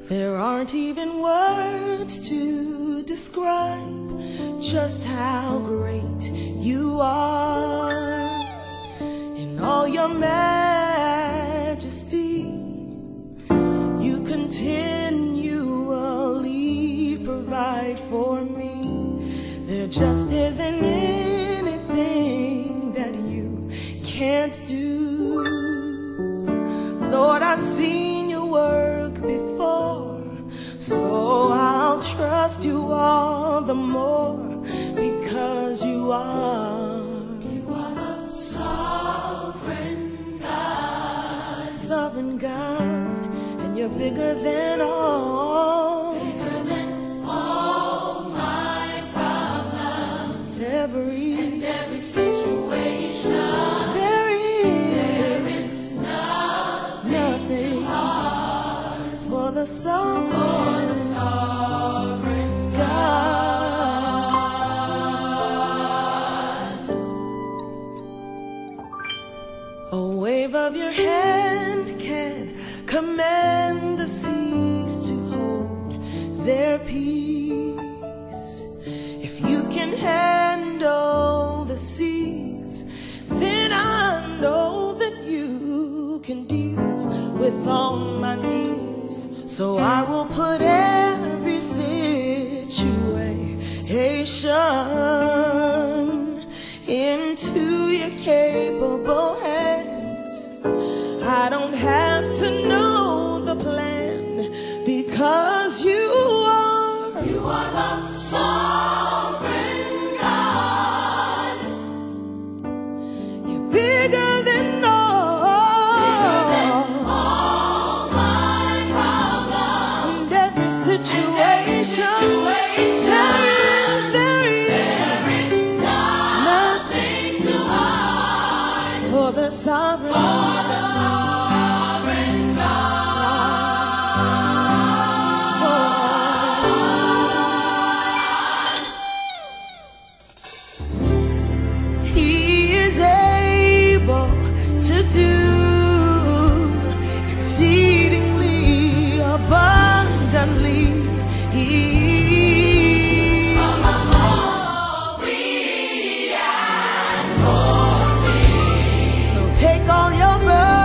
There aren't even words to describe just how great you are in all your majesty. You continually provide for me. There just isn't anything that you can't do. Lord, I've seen your work before, so I'll trust you all the more, because you are the sovereign God. Sovereign God, and you're bigger than all my problems, every situation. There is nothing too hard for the sovereign God. A wave of your hand can command the seas to hold their peace. If you can handle the seas, then I know that you can deal with all my needs. So I will put every situation into your capable hands. I don't have to know the plan, because you are the sovereign God. You're bigger than all my problems, and every situation. There is nothing too hard for the sovereign God. He is able to do exceedingly abundantly. Above all we ask for thee. So take all your burdens.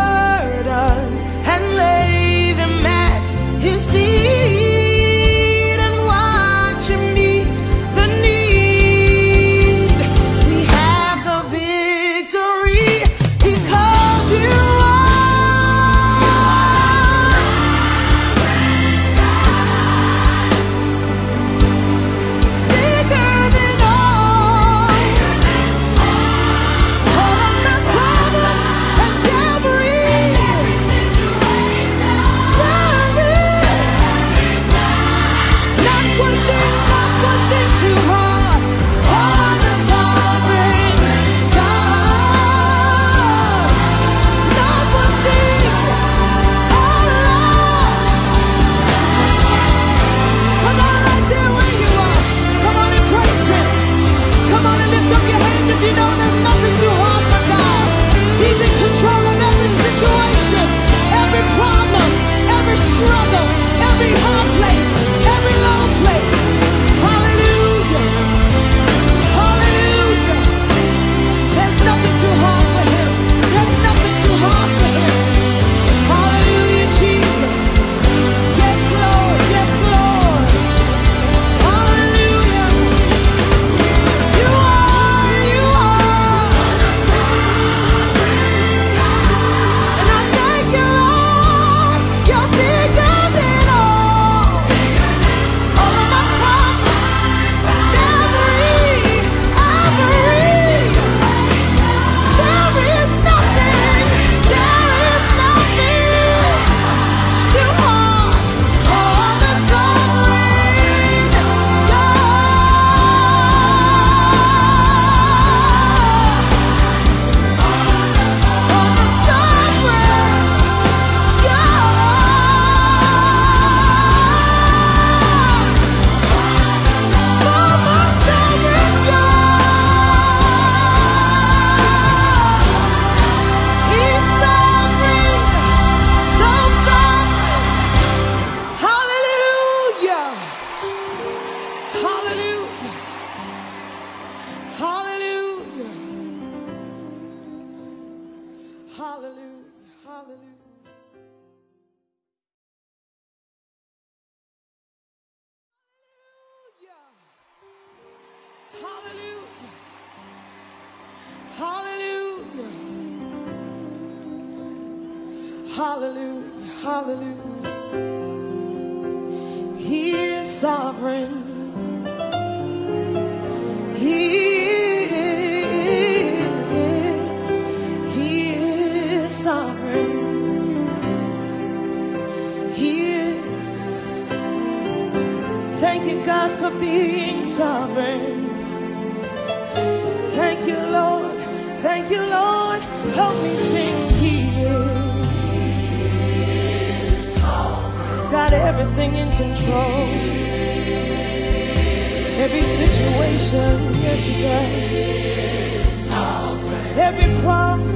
Hallelujah. Hallelujah. Hallelujah. He is sovereign. He is sovereign. He is. Thank you, God, for being sovereign. Thank you, Lord. Thank you, Lord. Help me sing. He is sovereign. He's got everything in control. Every situation, yes, He does. Every problem.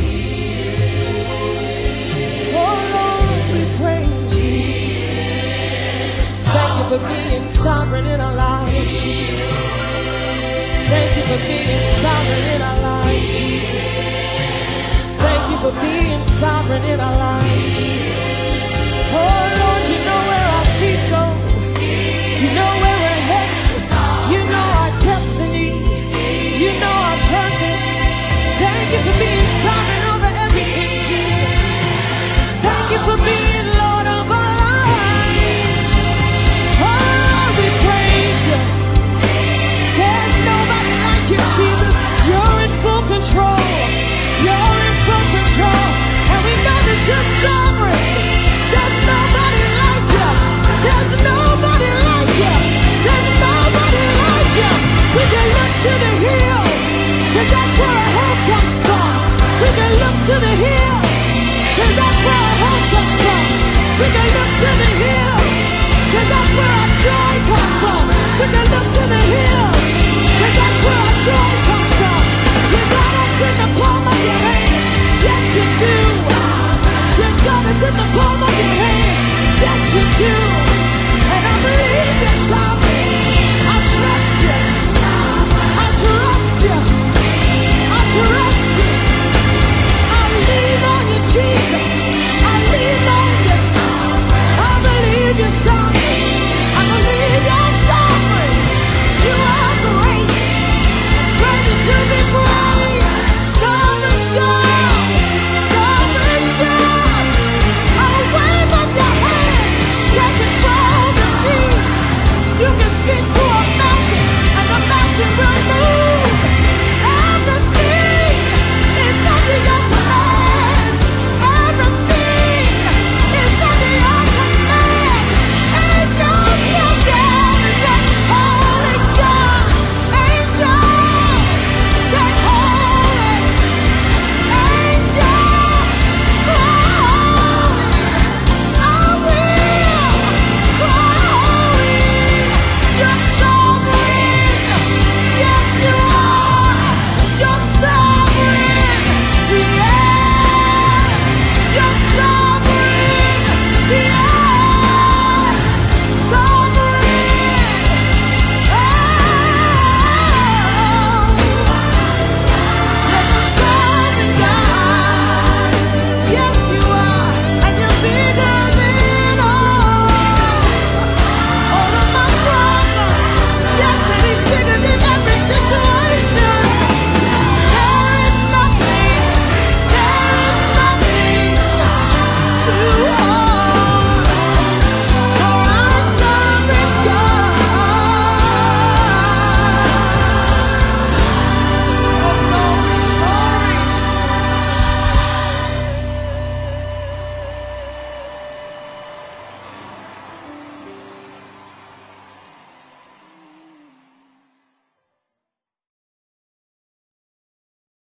Oh, Lord, we praise You. Thank You for being sovereign in our lives, Jesus. Thank You for being sovereign in our lives, Jesus. Thank You for being sovereign in our lives, Jesus. Oh, Lord, You know where our feet go. You know where we're headed. You know our destiny. You know our purpose. Thank You for being sovereign over everything, Jesus. Thank You for being Lord of our lives. Oh, Lord, we praise You. There's nobody like You, Jesus. You're in full control. You're in full control. And we know that You're sovereign. There's nobody like You. There's nobody like You. There's nobody like You. We can look to the hills, because that's where our help comes from. We can look to the hills, because that's where our help comes from. We can look to the hills, because that's where our joy comes from. We can look to the hills, because that's where our joy comes from. You got us in the palm of Your hands. Yes, You do. You got us in the palm of Your hands. Yes, You do.